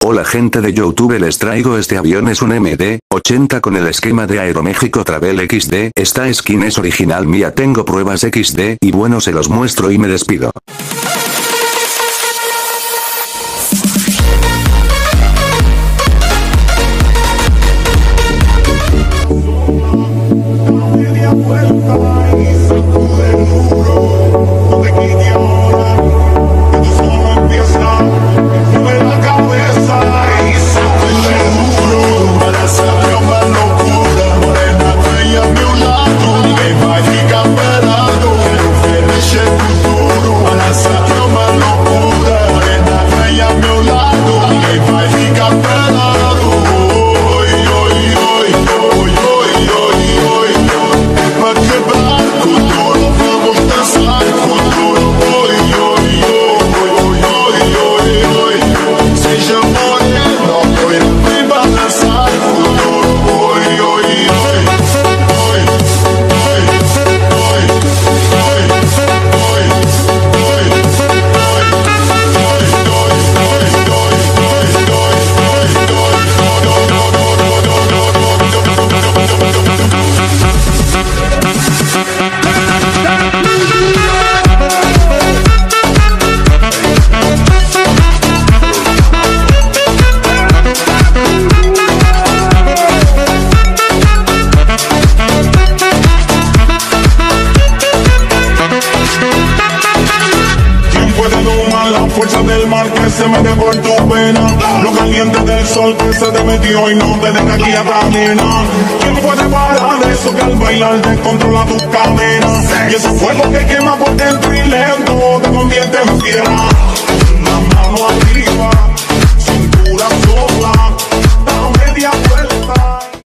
Hola gente de YouTube, les traigo este avión, es un MD-80 con el esquema de Aeroméxico Travel XD, esta skin es original mía, tengo pruebas XD y bueno, se los muestro y me despido. Fuerza del mar que se mete por tu pena, lo caliente del sol que se te metió y no te deja aquí a caminar. ¿Quién puede parar eso que al bailar descontrola tus cadenas? Y ese fuego que quema por dentro y lento te convierte en piedra. La mano